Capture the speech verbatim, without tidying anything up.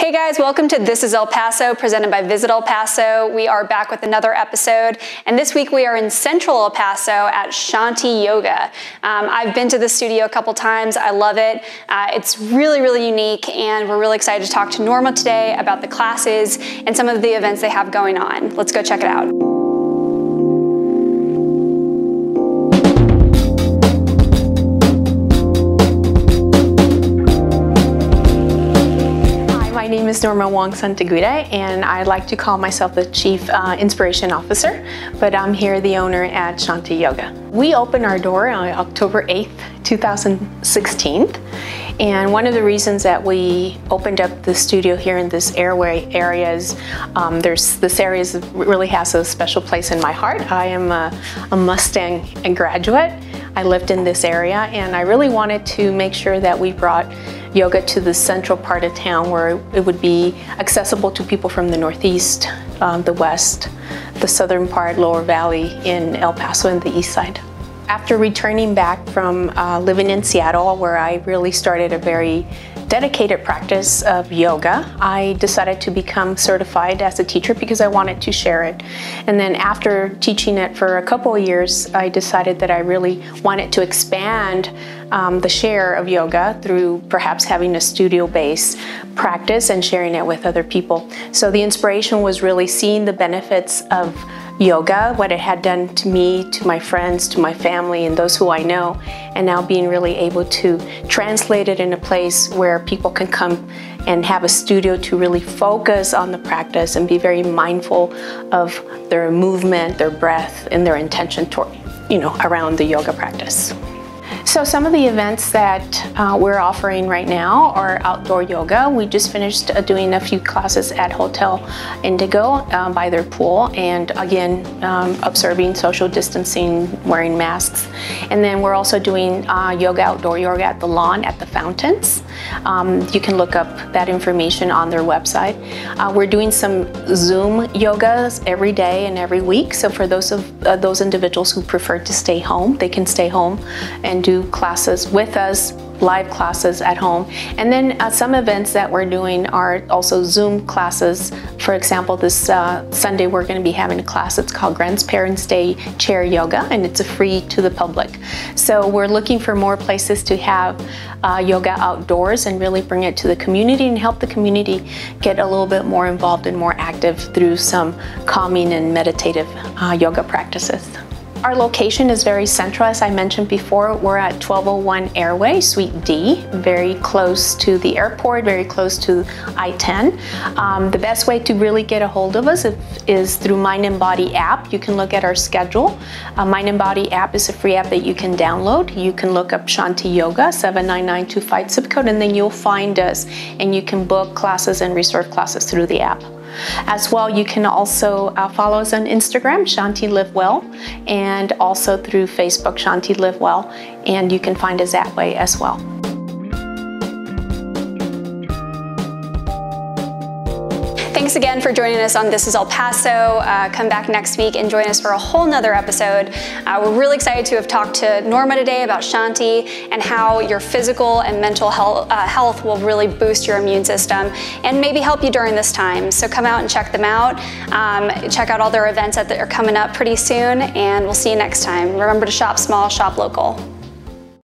Hey guys, welcome to This is El Paso, presented by Visit El Paso. We are back with another episode, and this week we are in Central El Paso at Shanti Yoga. Um, I've been to the studio a couple times. I love it. Uh, it's really, really unique, and we're really excited to talk to Norma today about the classes and some of the events they have going on. Let's go check it out. My name is Norma Wong Santaguida, and I like to call myself the Chief uh, Inspiration Officer, but I'm here the owner at Shanti Yoga. We opened our door on October eighth, two thousand sixteen, and one of the reasons that we opened up the studio here in this airway area is um, there's, this area is, really has a special place in my heart. I am a, a Mustang graduate. I lived in this area, and I really wanted to make sure that we brought yoga to the central part of town where it would be accessible to people from the Northeast, um, the West, the southern part, Lower Valley, in El Paso and the East Side. After returning back from uh, living in Seattle, where I really started a very dedicated practice of yoga, I decided to become certified as a teacher because I wanted to share it. And then after teaching it for a couple of years, I decided that I really wanted to expand um, the share of yoga through perhaps having a studio-based practice and sharing it with other people. So the inspiration was really seeing the benefits of yoga, what it had done to me, to my friends, to my family, and those who I know, and now being really able to translate it in a place where people can come and have a studio to really focus on the practice and be very mindful of their movement, their breath, and their intention toward, you know, around the yoga practice. So some of the events that uh, we're offering right now are outdoor yoga. We just finished uh, doing a few classes at Hotel Indigo uh, by their pool, and again um, observing social distancing, wearing masks. And then we're also doing uh, yoga, outdoor yoga at the lawn, at the fountains. Um, you can look up that information on their website. Uh, we're doing some Zoom yogas every day and every week. So for those of uh, those individuals who prefer to stay home, they can stay home and do classes with us, live classes at home. And then uh, some events that we're doing are also Zoom classes. For example, this uh, Sunday we're going to be having a class. It's called Grandparents' Day Chair Yoga, and it's a free to the public. So we're looking for more places to have uh, yoga outdoors and really bring it to the community and help the community get a little bit more involved and more active through some calming and meditative uh, yoga practices. Our location is very central. As I mentioned before, we're at twelve oh one Airway, Suite D, very close to the airport, very close to I ten. Um, the best way to really get a hold of us is through Mind and Body app. You can look at our schedule. Uh, Mind and Body app is a free app that you can download. You can look up Shanti Yoga, seven nine nine two five zip code, and then you'll find us, and you can book classes and reserve classes through the app. As well, you can also uh, follow us on Instagram, Shanti Live Well, and also through Facebook, Shanti Live Well, and you can find us that way as well. Thanks again for joining us on This is El Paso. Uh, come back next week and join us for a whole nother episode. Uh, we're really excited to have talked to Norma today about Shanti and how your physical and mental health, uh, health will really boost your immune system and maybe help you during this time. So come out and check them out. Um, check out all their events that are coming up pretty soon, and we'll see you next time. Remember to shop small, shop local.